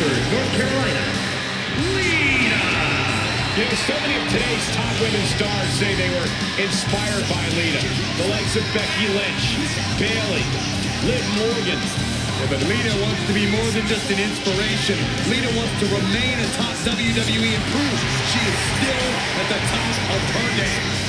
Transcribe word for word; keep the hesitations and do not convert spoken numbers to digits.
Bedford, North Carolina, Lita. You know, so many of today's top women's stars say they were inspired by Lita. The likes of Becky Lynch, Bayley, Liv Morgan. Yeah, but Lita wants to be more than just an inspiration. Lita wants to remain a top W W E and prove she is still at the top of her game.